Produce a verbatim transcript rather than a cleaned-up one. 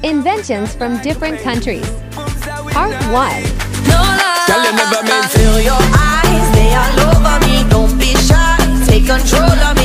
Inventions from different countries. Part one. Girl, you never meant feel your eyes, they all over me. Don't be shy, take control of